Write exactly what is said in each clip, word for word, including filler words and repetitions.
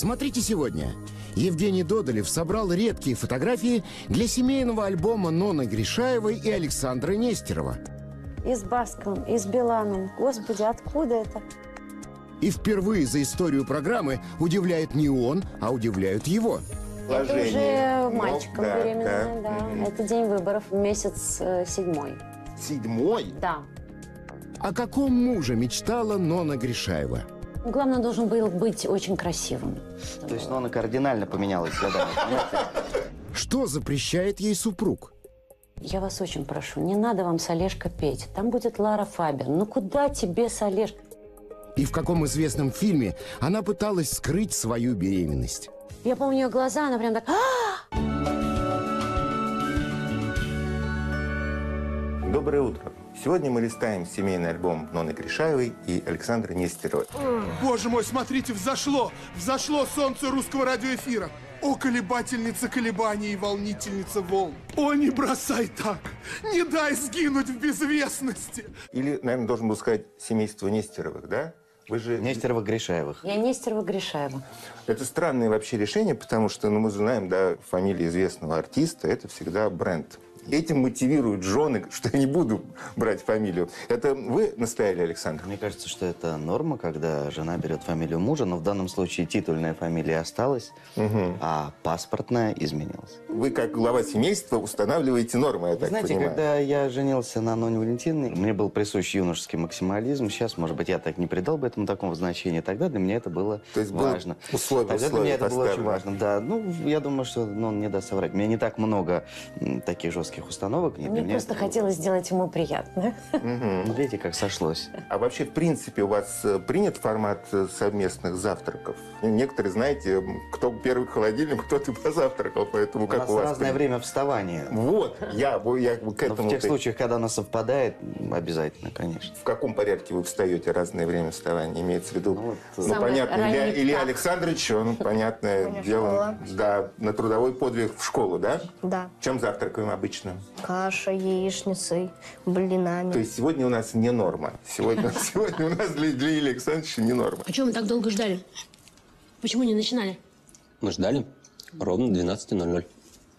Смотрите сегодня. Евгений Додолев собрал редкие фотографии для семейного альбома Ноны Гришаевой и Александра Нестерова. И с Басковым, и с Биланом. Господи, откуда это? И впервые за историю программы удивляет не он, а удивляют его. Это уже мальчиком да, беременная, да. да. Mm-hmm. Это день выборов, месяц э, седьмой. Седьмой? Да. О каком муже мечтала Нона Гришаева? Главное, должен был быть очень красивым. То есть Нона кардинально поменялась годами. Что запрещает ей супруг? Я вас очень прошу, не надо вам с Олежкой петь. Там будет Лара Фабиан. Ну куда тебе с Олежкой? И в каком известном фильме она пыталась скрыть свою беременность? Я помню ее глаза, она прям так... Доброе утро. Сегодня мы листаем семейный альбом Ноны Гришаевой и Александра Нестерова. Боже мой, смотрите, взошло! Взошло солнце русского радиоэфира. О, колебательница колебаний и волнительница волн. О, не бросай так! Не дай сгинуть в безвестности! Или, наверное, должен был сказать семейство Нестеровых, да? Вы же... Нестерова-Гришаевых. Я Нестерова-Гришаева. Это странное вообще решение, потому что, ну, мы знаем, да, фамилия известного артиста – это всегда бренд. Этим мотивируют жены, что я не буду брать фамилию. Это вы настояли, Александр? Мне кажется, что это норма, когда жена берет фамилию мужа, но в данном случае титульная фамилия осталась, угу. а паспортная изменилась. Вы, как глава семейства, устанавливаете нормы, я так Знаете, понимаю. когда я женился на Ноне Валентиновне, мне был присущ юношеский максимализм. Сейчас, может быть, я так не придал бы этому такого значения. Тогда для меня это было То есть важно. Условия, Тогда условия для меня это было поставлены. очень важно. Да, ну, я думаю, что Нон не даст соврать. У меня не так много таких жестких установок. Мне просто хотелось сделать ему приятно. Угу. Видите, как сошлось. А вообще, в принципе, у вас принят формат совместных завтраков? Некоторые, знаете, кто первый к холодильнику, кто-то позавтракал, поэтому у как нас у вас? разное время вставания. Вот, я, я к этому... Но в тех случаях, когда оно совпадает, обязательно, конечно. В каком порядке вы встаете разное время вставания? Имеется в виду, ну, вот, ну понятно, Илья, Илья Александрович, он, понятное Конечно, дело, да, на трудовой подвиг в школу, да? Да. Чем завтракаем обычно? Каша, яичницей, блинами. То есть сегодня у нас не норма. Сегодня, сегодня у нас для, для Ильи Александровича не норма. А чего мы так долго ждали? Почему не начинали? Мы ждали ровно двенадцать ноль ноль.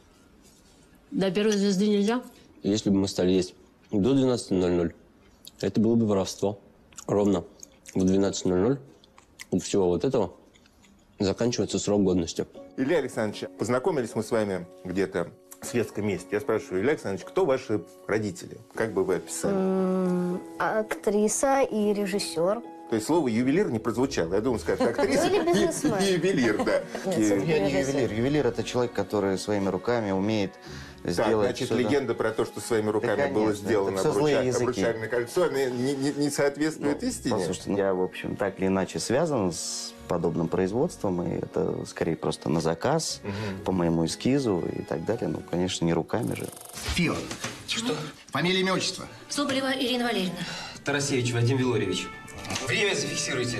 До первой звезды нельзя? Если бы мы стали есть до двенадцати ноль ноль, это было бы воровство. Ровно в двенадцать ноль ноль у всего вот этого заканчивается срок годности. Илья Александрович, познакомились мы с вами где-то в светском месте. Я спрашиваю, Илья Александрович, кто ваши родители? Как бы вы описали? М-м, актриса и режиссер. То есть слово «ювелир» не прозвучало. Я думаю, скажет актриса или бизнесмен. и ювелир, да. Я не ювелир. Ювелир – это человек, который своими руками умеет так, сделать... значит, легенда про то, что своими руками да, было сделано обруча... обручальное кольцо, не, не, не соответствует ну, истине? Послушайте, я, в общем, так или иначе связан с подобным производством, и это скорее просто на заказ, угу. по моему эскизу и так далее. Ну, конечно, не руками же. Фион. Что? Фамилия, имя, отчество? Соболева Ирина Валерьевна. Тарасевич Вадим Вилорьевич. Время зафиксируйте.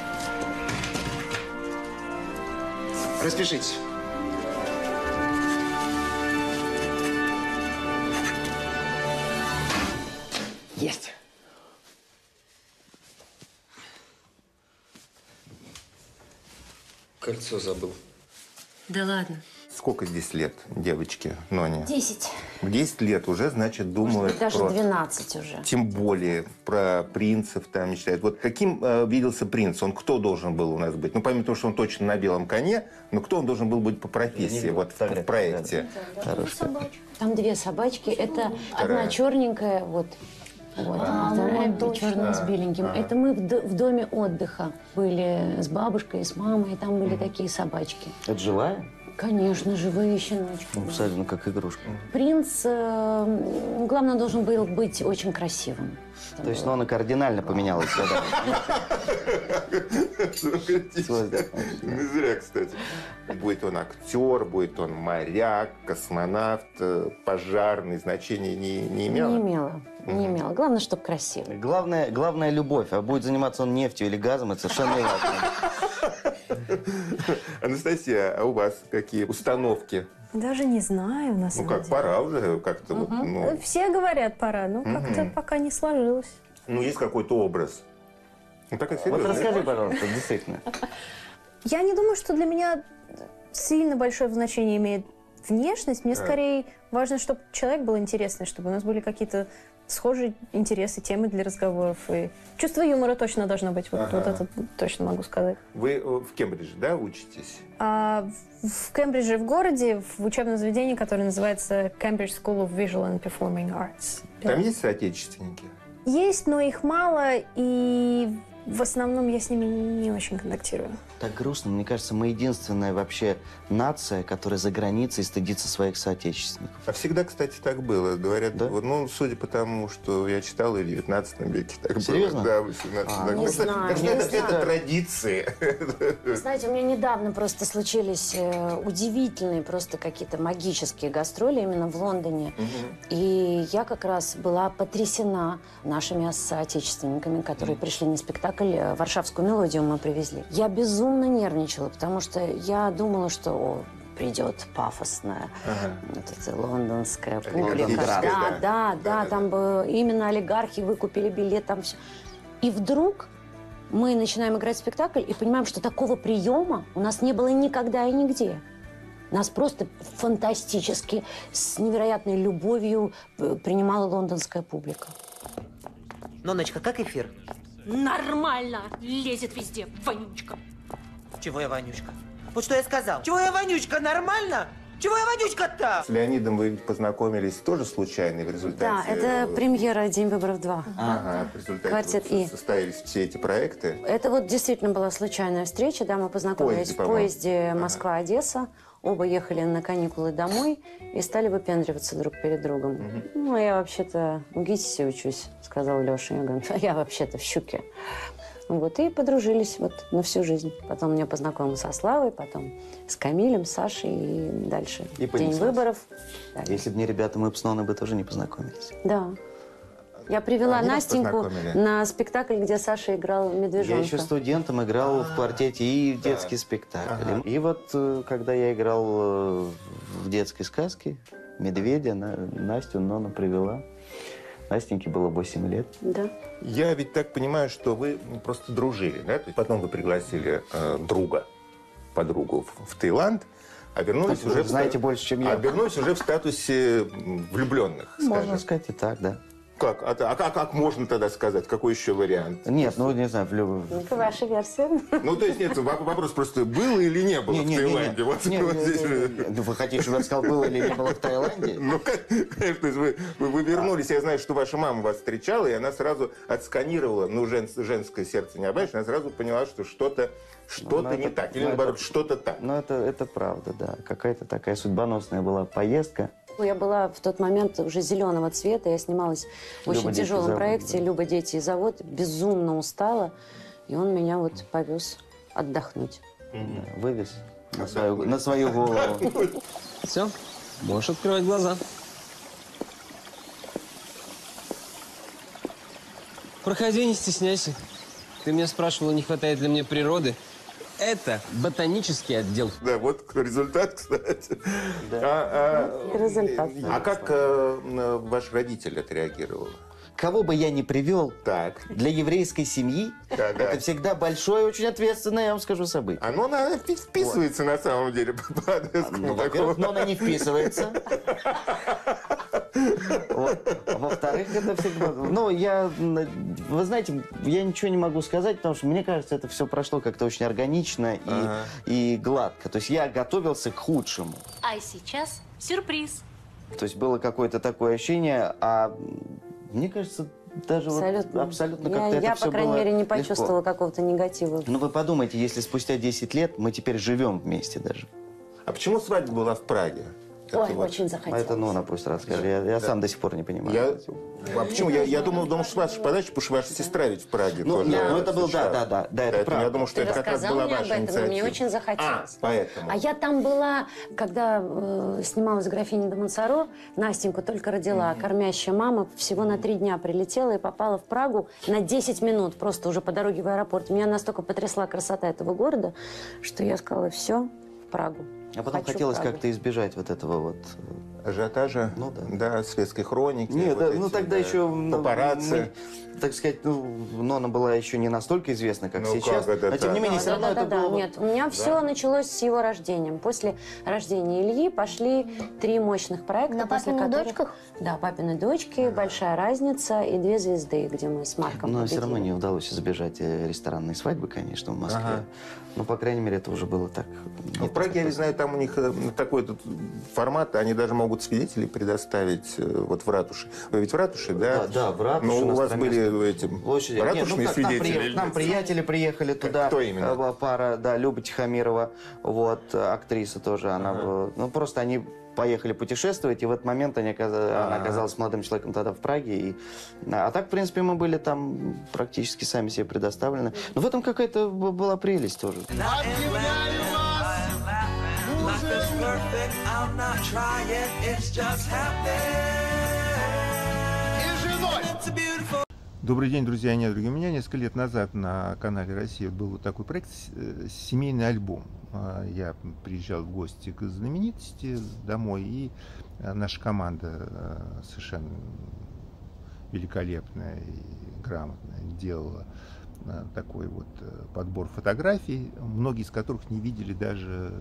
Распишитесь. Есть. Кольцо забыл. Да ладно. Сколько здесь лет девочке Ноне? Десять. В десять лет уже, значит, думают даже про... двенадцать уже. Тем более про принцев там мечтают. Вот каким э, виделся принц? Он кто должен был у нас быть? Ну, помимо того, что он точно на белом коне, но кто он должен был быть по профессии, вот в, в проекте? Там две собачки. Это Вторая. Одна черненькая, вот. Вот, а, а, черным с беленьким. А. Это мы в, в доме отдыха были с бабушкой, с мамой, и там были mm. такие собачки. Это живая? Конечно, живые щеночки. Ну, абсолютно как игрушка. Принц, э, главное, должен был быть очень красивым. То есть Нона кардинально поменялась годами. Не зря, кстати. Будет он актер, будет он моряк, космонавт, пожарный, значения не, не имело? Не имело. Не имело. Главное, чтобы красивый. Главное, главное любовь. А будет заниматься он нефтью или газом, это совершенно не важно. Анастасия, а у вас какие установки? Даже не знаю, на самом деле. Ну как, пора уже как-то. Угу. Вот, ну... Все говорят, пора, но угу. как-то пока не сложилось. Ну, есть какой-то образ. Ну, так и вот расскажи, пожалуйста, действительно. Я не думаю, что для меня сильно большое значение имеет внешность. Мне скорее важно, чтобы человек был интересный, чтобы у нас были какие-то схожие интересы, темы для разговоров. И чувство юмора точно должно быть. Вот, ага. вот это точно могу сказать. Вы в Кембридже, да, учитесь? А, в Кембридже, в городе, в учебном заведении, которое называется Cambridge School of Visual and Performing Arts. Там есть соотечественники? Есть, но их мало, и в основном я с ними не очень контактирую. Так грустно. Мне кажется, мы единственная вообще нация, которая за границей стыдится своих соотечественников. А всегда, кстати, так было. Говорят, да? вот, ну, судя по тому, что я читал, и в девятнадцатом веке так Серьезно? было. Да, в восемнадцатом. А, не знаю, так что не это, знаю. это традиции. Знаете, у меня недавно просто случились э, удивительные, просто какие-то магические гастроли именно в Лондоне. Угу. И я как раз была потрясена нашими соотечественниками, которые пришли на спектакль. «Варшавскую мелодию» мы привезли. Я безумно нервничала, потому что я думала, что о, придет пафосная ага. вот эта лондонская публика. Да, да, да, да, да, там бы именно олигархи выкупили билет, там все. И вдруг мы начинаем играть спектакль и понимаем, что такого приема у нас не было никогда и нигде. Нас просто фантастически, с невероятной любовью принимала лондонская публика. Ноночка, как эфир? Нормально. Лезет везде. Вонючка. Чего я вонючка? Вот что я сказал. Чего я вонючка? Нормально? Чего я вонючка-то? С Леонидом вы познакомились тоже случайно в результате? Да, это премьера «День выборов два». Ага, в результате Квартет вот И. состоялись все эти проекты? Это вот действительно была случайная встреча, да, мы познакомились Поезде, в поезде Москва-Одесса. Оба ехали на каникулы домой и стали выпендриваться друг перед другом. Угу. Ну, я вообще-то в ГИТИСе учусь, сказал Леша. Я говорю, я вообще-то в Щуке. Вот, и подружились вот на всю жизнь. Потом меня познакомил со Славой, потом с Камилем, Сашей и дальше. И День выборов. Да. Если бы не ребята, мы бы с Ноной бы тоже не познакомились. Да. Я привела Они Настеньку на спектакль, где Саша играл медвежонка. Я еще студентом играл в квартете и в детский спектакль. Ага. И вот, когда я играл в детской сказке «Медведя», Настю Нона привела. Настеньке было восемь лет. Да. Я ведь так понимаю, что вы просто дружили, да? То есть потом вы пригласили э, друга, подругу в, в Таиланд, а вернулись так, уже... Вы знаете в, больше, чем я. А вернулись уже в статусе влюбленных, Можно скажем. сказать и так, да. Как? А, а как, как можно тогда сказать? Какой еще вариант? Нет, ну, не знаю, в любом... Это ваша версия. Ну, то есть, нет, вопрос просто, было или не было не, в не, Таиланде? Не, не, вот, не, вот не, здесь не, же... не, не. Вы хотите, чтобы я сказал, было или не было в Таиланде? Ну, конечно, вы, вы, вы вернулись. Я знаю, что ваша мама вас встречала, и она сразу отсканировала, ну, жен, женское сердце не обманешь, она сразу поняла, что что-то что-то ну, не это, так. Или, наоборот, это, что-то так. Ну, это, это правда, да. Какая-то такая судьбоносная была поездка. Я была в тот момент уже зеленого цвета, я снималась в очень Люба, тяжелом завод, проекте да. «Люба, дети и завод», безумно устала, и он меня вот повез отдохнуть. Mm-hmm. Вывез на свою, на свою голову. Все, можешь открывать глаза. Проходи, не стесняйся. Ты меня спрашивала, не хватает ли мне природы. Это ботанический отдел. Да, вот результат, кстати. Да. А, а, результат. А как а, ваш родитель отреагировал? Кого бы я ни привел, так. для еврейской семьи да, это да. всегда большое, очень ответственное, я вам скажу, событие. Оно она вписывается вот. На самом деле по адресу. Ну, во-первых, но она не вписывается. Во-вторых, это всегда... Ну, я... Вы знаете, я ничего не могу сказать, потому что, мне кажется, это все прошло как-то очень органично и, ага. и гладко. То есть я готовился к худшему. А сейчас сюрприз. То есть было какое-то такое ощущение, а мне кажется, даже абсолютно, вот, абсолютно как-то я, это я, все по крайней было мере, не почувствовала легко. Какого-то негатива. Ну, вы подумайте, если спустя десять лет мы теперь живем вместе даже. А почему свадьба была в Праге? Ой, это очень вот. захотелось. А это Нона пусть расскажет. Я, я да. сам до сих пор не понимаю. Я... А почему? Я, я думал, думал, что ваша подача, потому что ваша сестра ведь в Праге ну, тоже. Да, ну, это был, да, да, да, да, это правда. Я думал, что Ты это как раз была мне ваша об этом, инициатива. Мне очень захотелось. А, поэтому. А я там была, когда э, снималась «Графиня де Монсоро», Настеньку только родила, mm-hmm. кормящая мама всего на три дня прилетела и попала в Прагу на десять минут, просто уже по дороге в аэропорт. Меня настолько потрясла красота этого города, что я сказала, все, в Прагу. А потом хочу хотелось правду. как-то избежать вот этого вот... Ажиотажа, ну, да. да, светской хроники. Нет, вот да, эти, ну тогда да, еще... папарацци. Мы, так сказать, ну, Нона была еще не настолько известна, как Ну, сейчас. как это но тем так? не менее, Да, все да, равно да, это да, было... да. Нет, у меня Да? все началось с его рождением. После рождения Ильи пошли три мощных проекта. На после папиных которых... дочках? Да, папины дочки, большая разница и две звезды, где мы с Марком Но победили. все равно не удалось избежать э, ресторанной свадьбы, конечно, в Москве. Ага. Ну, по крайней мере, это уже было так. Ну, в Праге, я не знаю, там у них э, такой тут формат, они даже могут свидетелей предоставить э, вот в ратуше. Вы ведь в ратуше, да? Да, да, в ратуше. Ну, на у вас Староместной были эти площади. Нет, ну, ратушные как, к нам свидетели? приех- К нам приятели приехали туда. Кто именно? Э, Пара, да, Люба Тихомирова, вот, э, актриса тоже, она, Ага. э, ну, просто они поехали путешествовать, и в этот момент они оказ... А-а-а. она оказалась молодым человеком тогда в Праге. И... А так, в принципе, мы были там практически сами себе предоставлены. Но в этом какая-то б- была прелесть тоже. Добрый день, друзья и недруги. У меня несколько лет назад на канале «Россия» был вот такой проект «Семейный альбом». Я приезжал в гости к знаменитости домой, и наша команда совершенно великолепная и грамотная делала такой вот подбор фотографий, многие из которых не видели даже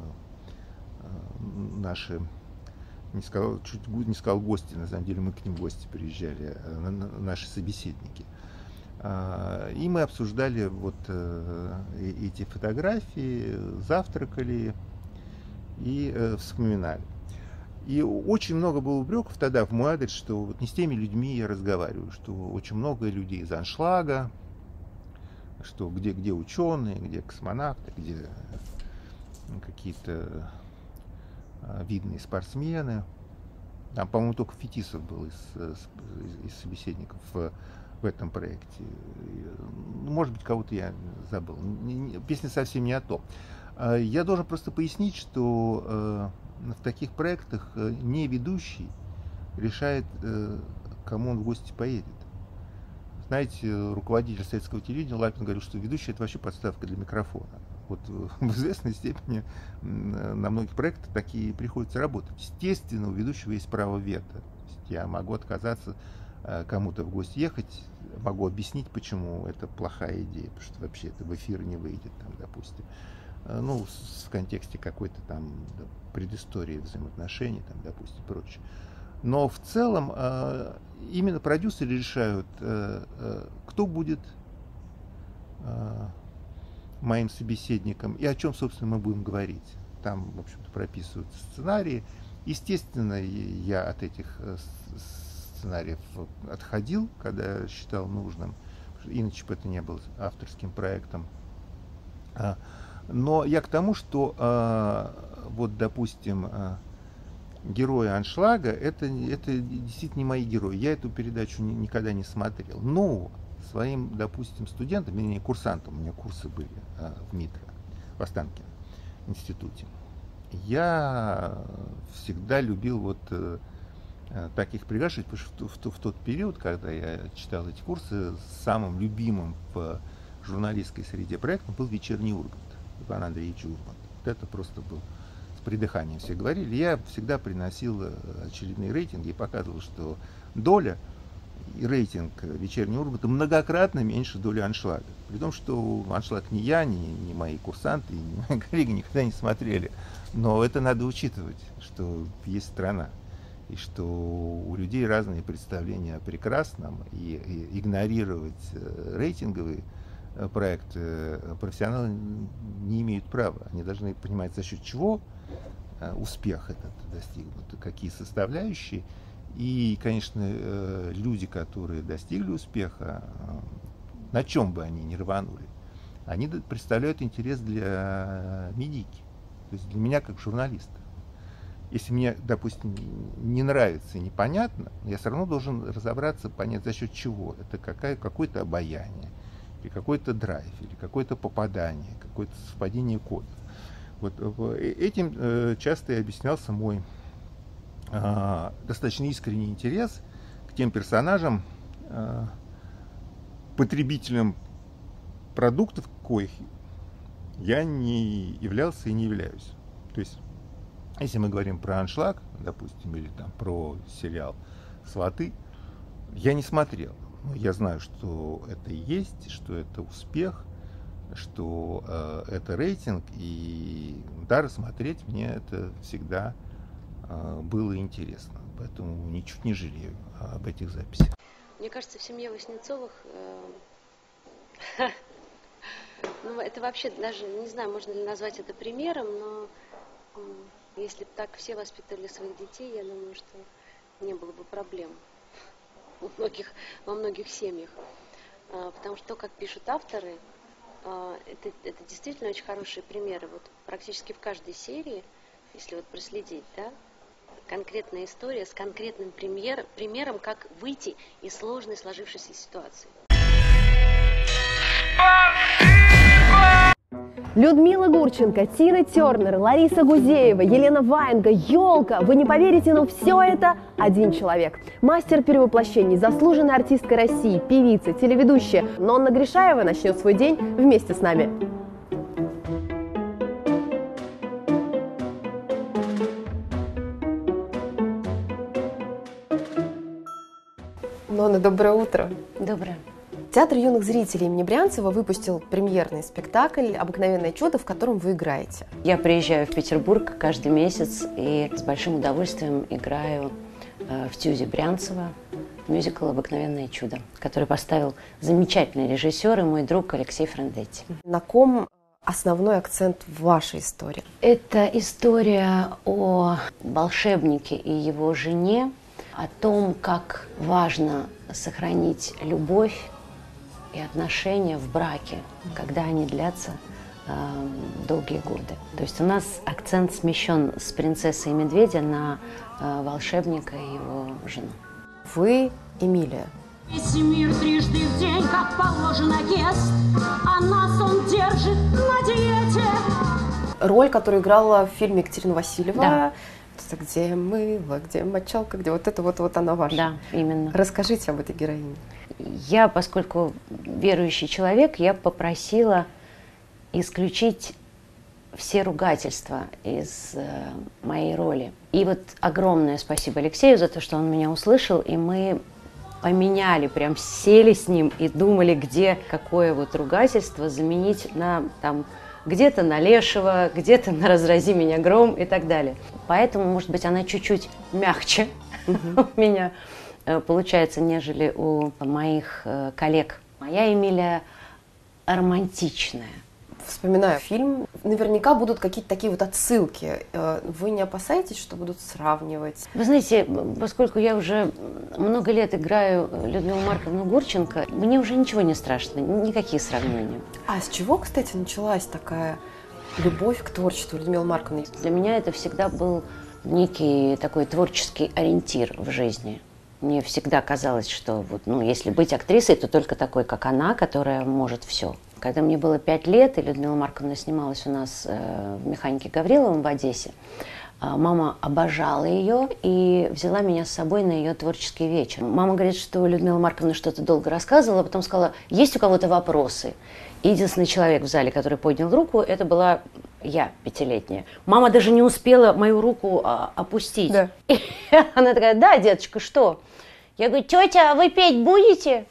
наши, не сказал, чуть не сказал гости, на самом деле мы к ним в гости приезжали, наши собеседники. И мы обсуждали вот эти фотографии, завтракали и вспоминали. И очень много было упреков тогда в мой адрес, что вот не с теми людьми я разговариваю, что очень много людей из аншлага, что где, где ученые, где космонавты, где какие-то видные спортсмены. Там, по-моему, только Фетисов был из, из, из собеседников в, в этом проекте. Может быть, кого-то я забыл. Песня совсем не о том. Я должен просто пояснить, что в таких проектах не ведущий решает, кому он в гости поедет. Знаете, руководитель советского телевидения Лапин говорил, что ведущий — это вообще подставка для микрофона. Вот в известной степени на многих проектах такие приходится работать. Естественно, у ведущего есть право вето. То есть я могу отказаться кому-то в гости ехать, могу объяснить, почему это плохая идея, потому что вообще это в эфир не выйдет, там, допустим. Ну, в контексте какой-то там предыстории взаимоотношений, там, допустим, прочее. Но в целом именно продюсеры решают, кто будет моим собеседником и о чем, собственно, мы будем говорить. Там, в общем-то, прописываются сценарии. Естественно, я от этих сценариев отходил, когда считал нужным, иначе бы это не было авторским проектом. Но я к тому, что, вот, допустим, герои аншлага, это, это действительно не мои герои. Я эту передачу ни, никогда не смотрел. Но своим, допустим, студентам, вернее, курсантам, у меня курсы были а, в МИТРО, в Останкино институте, я всегда любил вот а, таких приглашать, потому что в, в, в тот период, когда я читал эти курсы, самым любимым в журналистской среде проектом был «Вечерний Ургант», Иван Андреевич Ургант. Вот это просто был с придыханием все говорили. Я всегда приносил очередные рейтинги и показывал, что доля и рейтинг «Вечернего Урганта» многократно меньше доли аншлага. При том, что аншлаг ни я, ни, ни мои курсанты, ни мои коллеги никогда не смотрели. Но это надо учитывать, что есть страна, и что у людей разные представления о прекрасном, и, и игнорировать рейтинговые проекты профессионалы не имеют права. Они должны понимать, за счет чего успех этот достигнут, какие составляющие. И, конечно, люди, которые достигли успеха, на чем бы они ни рванули, они представляют интерес для медики, то есть для меня как журналиста. Если мне, допустим, не нравится и непонятно, я все равно должен разобраться, понять, за счет чего. Это какая, какое-то обаяние, или какой-то драйв, или какое-то попадание, какое-то совпадение кодов. Вот этим часто и объяснялся мой а, достаточно искренний интерес к тем персонажам, а, потребителям продуктов, коих я не являлся и не являюсь. То есть Если мы говорим про «Аншлаг», допустим, или там про сериал «Сваты», я не смотрел. Но я знаю, что это есть, что это успех, что э, это рейтинг, и да, рассмотреть мне это всегда э, было интересно. Поэтому ничуть не жалею об этих записях. Мне кажется, в семье Васнецовых, э, ну, это вообще даже, не знаю, можно ли назвать это примером, но э, если бы так все воспитывали своих детей, я думаю, что не было бы проблем у многих, во многих семьях. Э, потому что то, как пишут авторы, э, это, это действительно очень хорошие примеры. Вот практически в каждой серии, если вот проследить, да, конкретная история с конкретным пример, примером, как выйти из сложной сложившейся ситуации. Людмила Гурченко, Тина Тернер, Лариса Гузеева, Елена Ваенга, Ёлка. Вы не поверите, но все это один человек. Мастер перевоплощений, заслуженная артистка России, певица, телеведущая Нонна Гришаева начнет свой день вместе с нами. Нонна, доброе утро. Доброе. Театр юных зрителей имени Брянцева выпустил премьерный спектакль «Обыкновенное чудо», в котором вы играете. Я приезжаю в Петербург каждый месяц и с большим удовольствием играю э, в ТЮЗе Брянцева мюзикл «Обыкновенное чудо», который поставил замечательный режиссер и мой друг Алексей Френдетти. На ком основной акцент в вашей истории? Это история о волшебнике и его жене, о том, как важно сохранить любовь и отношения в браке, когда они длятся э, долгие годы. То есть у нас акцент смещен с принцессы и медведя на э, волшебника и его жену. Вы Эмилия. Весь мир трижды в день, как положено, ест, а нас он держит на диете. Роль, которую играла в фильме Екатерина Васильева. Да. Где мыло, где мочалка, где вот это вот, вот она ваша. Да, именно. Расскажите об этой героине. Я, поскольку верующий человек, я попросила исключить все ругательства из э, моей роли. И вот огромное спасибо Алексею за то, что он меня услышал, и мы поменяли, прям сели с ним и думали, где какое вот ругательство заменить на там где-то на Лешего, где-то на «Разрази меня гром» и так далее. Поэтому, может быть, она чуть-чуть мягче uh-huh. у меня получается, нежели у моих коллег. Моя Эмилия романтичная. Вспоминаю фильм, наверняка будут какие-то такие вот отсылки. Вы не опасаетесь, что будут сравнивать? Вы знаете, поскольку я уже много лет играю Людмилу Марковну Гурченко, мне уже ничего не страшно, никакие сравнения. А с чего, кстати, началась такая любовь к творчеству Людмилы Марковны? Для меня это всегда был некий такой творческий ориентир в жизни. Мне всегда казалось, что вот, ну, если быть актрисой, то только такой, как она, которая может все. Когда мне было пять лет, и Людмила Марковна снималась у нас э, в «Механике Гавриловым» в Одессе, э, мама обожала ее и взяла меня с собой на ее творческий вечер. Мама говорит, что Людмила Марковна что-то долго рассказывала, а потом сказала, есть у кого-то вопросы? И единственный человек в зале, который поднял руку, это была я, пятилетняя. Мама даже не успела мою руку а, опустить. Да. И она такая, да, деточка, что? Я говорю, тетя, а вы петь будете?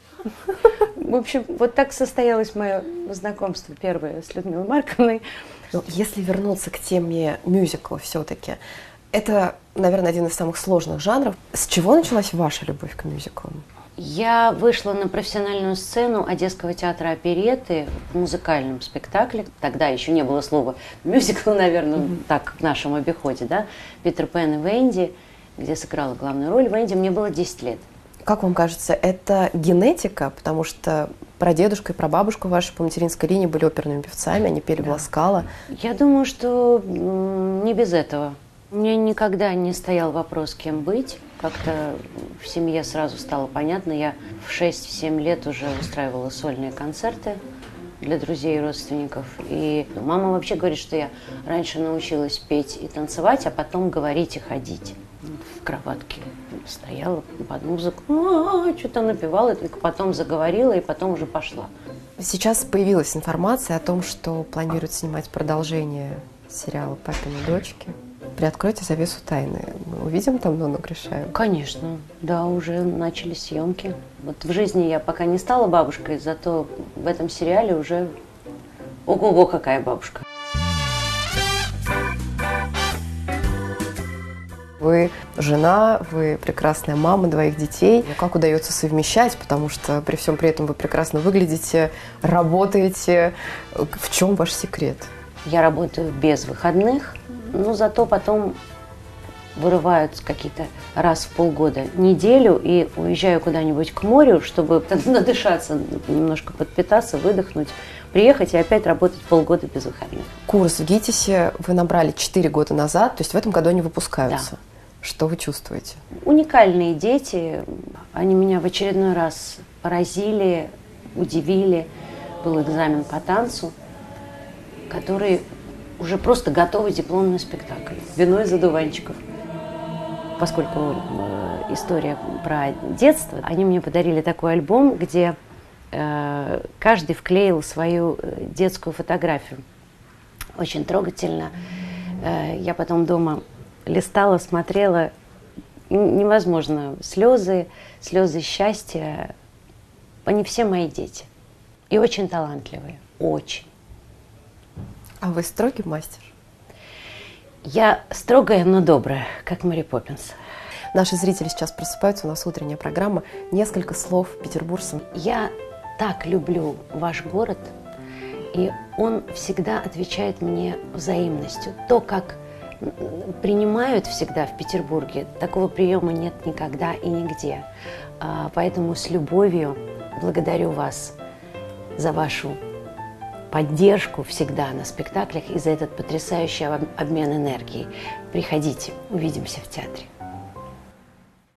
В общем, вот так состоялось мое знакомство первое с Людмилой Марковной. Но если вернуться к теме мюзикла все-таки, это, наверное, один из самых сложных жанров. С чего началась ваша любовь к мюзиклам? Я вышла на профессиональную сцену Одесского театра оперетты в музыкальном спектакле. Тогда еще не было слова мюзикл, наверное, mm-hmm. так в нашем обиходе, да? «Питер Пен и Венди», где сыграла главную роль. Венди, мне было десять лет. Как вам кажется, это генетика? Потому что прадедушка и прабабушка ваши по материнской линии были оперными певцами, они пели да. в Ла Скала. Я думаю, что не без этого. У меня никогда не стоял вопрос, кем быть. Как-то в семье сразу стало понятно. Я в шесть-семь лет уже устраивала сольные концерты для друзей и родственников. И мама вообще говорит, что я раньше научилась петь и танцевать, а потом говорить и ходить. В кроватке стояла под музыку, что-то напевала, и только потом заговорила, и потом уже пошла. Сейчас появилась информация о том, что планируют снимать продолжение сериала «Папины дочки». приоткройте завесу тайны. Мы увидим там Нонну Гришаеву? Конечно, да, уже начали съемки. Вот в жизни я пока не стала бабушкой, зато в этом сериале уже ого-го, какая бабушка. Вы жена, вы прекрасная мама двоих детей. Но как удается совмещать, потому что при всем при этом вы прекрасно выглядите, работаете. В чем ваш секрет? Я работаю без выходных, но зато потом вырываются какие-то раз в полгода неделю и уезжаю куда-нибудь к морю, чтобы надышаться, немножко подпитаться, выдохнуть, приехать и опять работать полгода без выходных. Курс в ГИТИСе вы набрали четыре года назад, то есть в этом году они выпускаются. Да. Что вы чувствуете? Уникальные дети, они меня в очередной раз поразили, удивили. Был экзамен по танцу, который уже просто готовый дипломный спектакль «Вино из одуванчиков». Поскольку э, история про детство, они мне подарили такой альбом, где э, каждый вклеил свою детскую фотографию. Очень трогательно. Э, я потом дома листала, смотрела. Невозможно. Слезы, слезы счастья. Они все мои дети. И очень талантливые. Очень. А вы строгий мастер? Я строгая, но добрая, как Мэри Поппинс. Наши зрители сейчас просыпаются, у нас утренняя программа. Несколько слов петербуржцам. Я так люблю ваш город, и он всегда отвечает мне взаимностью. То, как принимают всегда в Петербурге, такого приема нет никогда и нигде. Поэтому с любовью благодарю вас за вашу поддержку всегда на спектаклях и за этот потрясающий обмен энергией. Приходите, увидимся в театре.